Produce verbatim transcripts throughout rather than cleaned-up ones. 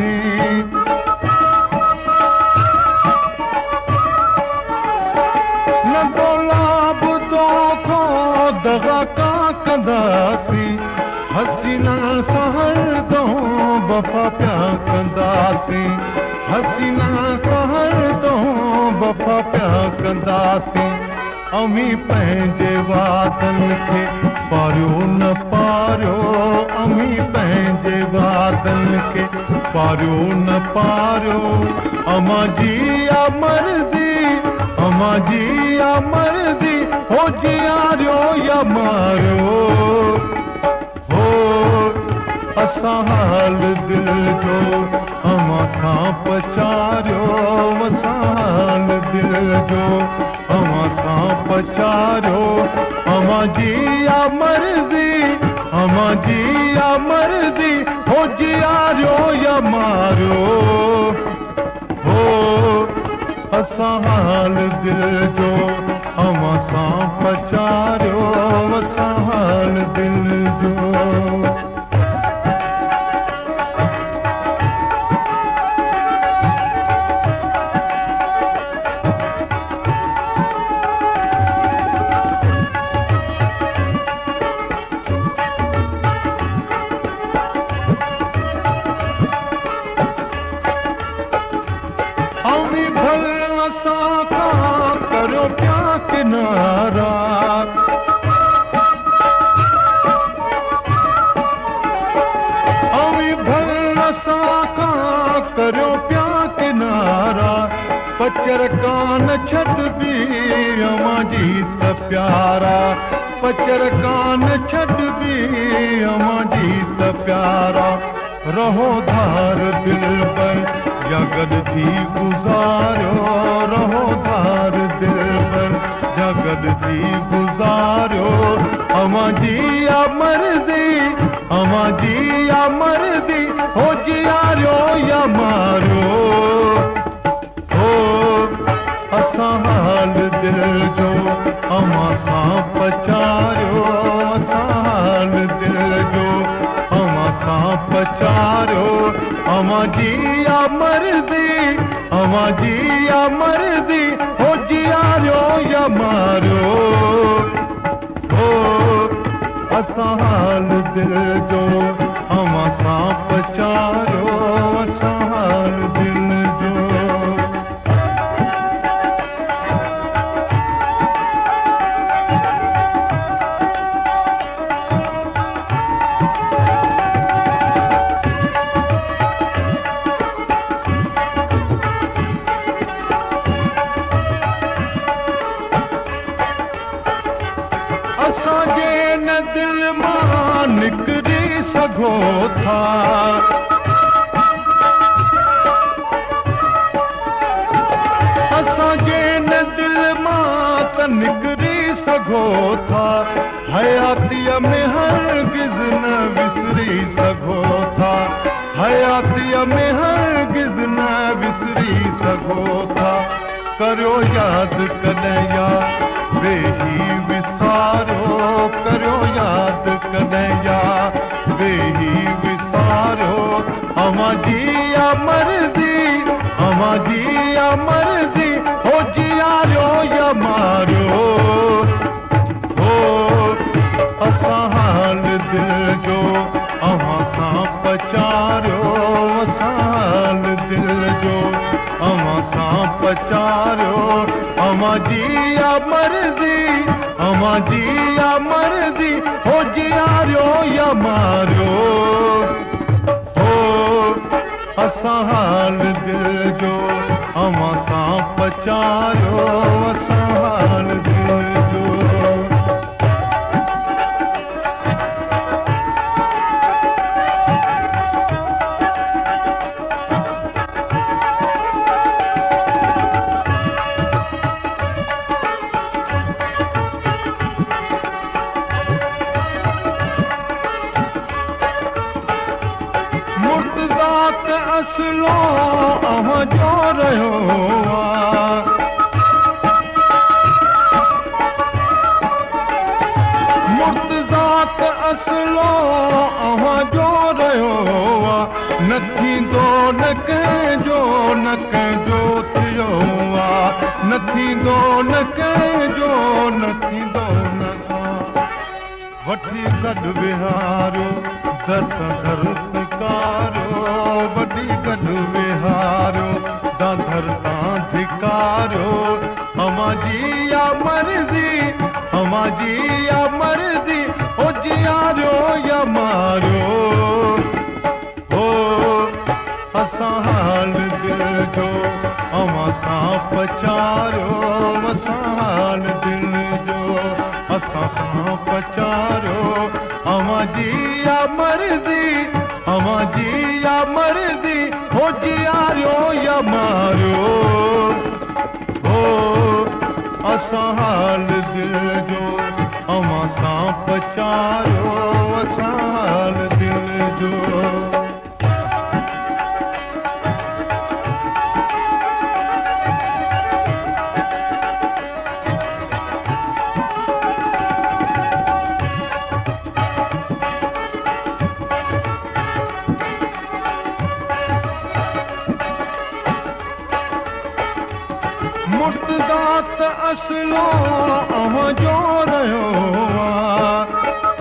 कंदासीं न गुलाब तो को दगा का कंदासीं हसीना सहर दो वफा प्या कंदासीं हसीना सहर दो वफा प्या कंदासीं अमी पंहिंजे वादन खे पारियो न पारियो अमी पंहिंजे वादन खे पारियो न पारियो अमा जी आ मर्ज़ी अमा जी आ मर्ज़ी हो जियारियो या मारियो हो असां हाल दिल जो अमा सां पचारियो असां हाल दिल जो अमा सां पचारियो अमा जी आ मर्ज़ी अमा जी आ मर्ज़ी हो जियारियो या मारियो हो असां हाल दिल जो अमा सां पचारियो असां हाल दिल जो करो क्या किनारा अमी भल साका करो प्या किनारा पचर कान छत भी अमा जीत प्यारा पचर कान छत भी अमा जीत प्यारा रहो धार दिल पर जगत थी गुजारो रहो धार दिल पर जगत थी गुजारो अमा जी आ मर्ज़ी अमा जी आ मर्ज़ी हो जियारियो या मारियो हो असां हाल दिल जो अमा सां पचारियो असां हाल दिल जो अमा सां पचारियो अमा जी आ मर्ज़ी अमा जी आ मर्ज़ी हो जियारियो या मारियो हो असां हाल दिल जो अमा सां पचारियो असां हाल दिल जो असांजे न दिल मां निकिरी सघो था असांजे न दिल मां त निकिरी सघो था हयातीअ में हरगिज़ न विसरी सघो था हयातीअ में हरगिज़ न विसरी सघो था करियो यादि कॾहिं या वेही विसारो करियो यादि कॾहिं या वेही विसारो अमा जी आ मर्ज़ी अमा जी आ मर्ज़ी हो जियारियो या मारियो हो असां हाल दिल जो अमा सां पचारियो असां हाल दिल जो अमा सां पचारियो अमा जी आ मर्ज़ी अमा जी आ मर्ज़ी हो जियारियो या मारियो हो असां हाल दिल जो अमा सां पचारियो असां हाल दिल जो मुर्तज़ात असलो अहां जो रहियो मुर्तज़ात असलो अव्हां जो रहियो आहे न थींदो न कंहिंजो न कंहिंजो थियो आहे न थींदो न कंहिंजो न थींदो न वठी गॾु विहारो दर दर धिकारो वठी गॾु विहारो दर तां धिकारो अव्हां जी या मर्ज़ी अव्हां जी या मर्ज़ी ओ जियारो या मारो ओ असां हाल दिल जो अव्हां सां पचारो असां हाल दिल जो असां सां पचारो अव्हां जी या मर्ज़ी अव्हां जी या मर्ज़ी ओ जियारो या मारो ओ असां हाल दिल जो अव्हां सां पचारो असां हाल दिल जो मुर्तज़ात असलो अव्हां जो रहियो आहे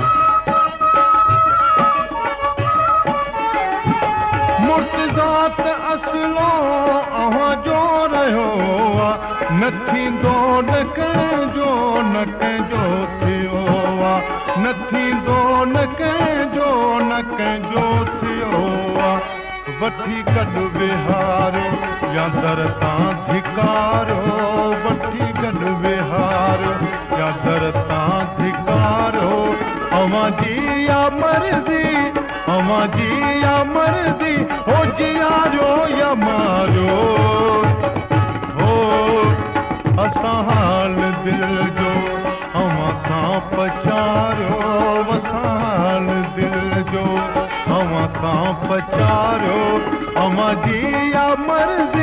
मुर्तज़ात असलो अव्हां जो रहियो आहे न थींदो न कंहिंजो न कंहिंजो थियो आहे न थींदो न कंहिंजो न कंहिंजो थियो आहे वठी गॾु विहारो या दर तां धिकारो वठी गॾु विहारो या दर तां धिकारो अव्हां जी या मर्ज़ी अव्हां जी या मर्ज़ी हो जियारो या मारो हो असां हाल दिल जो अव्हां सां पचारो असां हाल दिल जो अव्हां सां पचारो अव्हां जी या मर्ज़ी